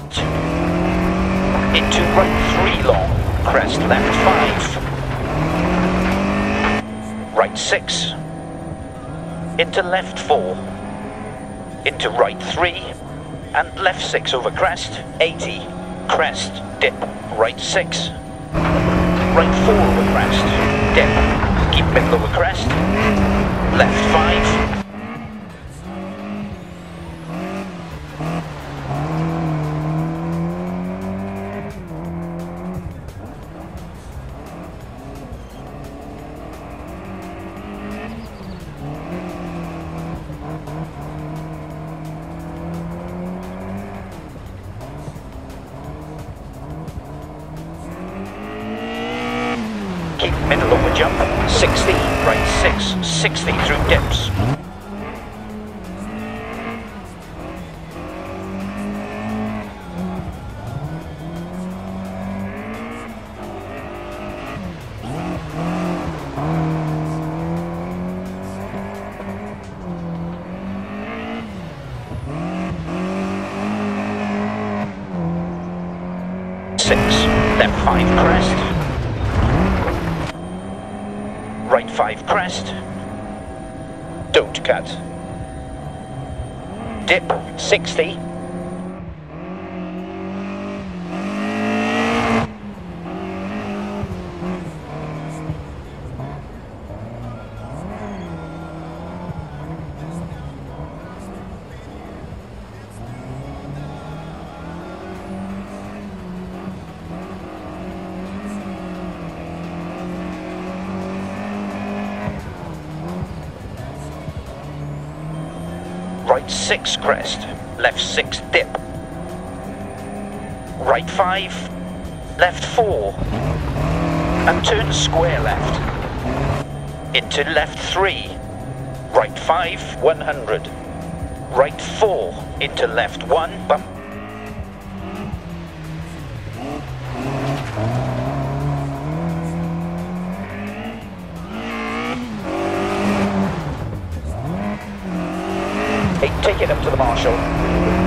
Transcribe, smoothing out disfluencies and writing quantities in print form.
right. Into right 3 long. Crest left 5. Right 6. Into left 4. Into right 3. And left 6 over crest. 80. Crest. Dip. Right 6. Right 4 over crest. Dip. Keep middle over crest. Left 5. Keep middle over jump, 60, right 6, 60 through dips. Left 5 crest. Right 5 crest. Don't cut. Dip 60. Right 6 crest, left 6 dip. Right 5, left 4. And turn square left. Into left 3. Right 5, 100. Right 4, into left 1, bump. Take it up to the marshal.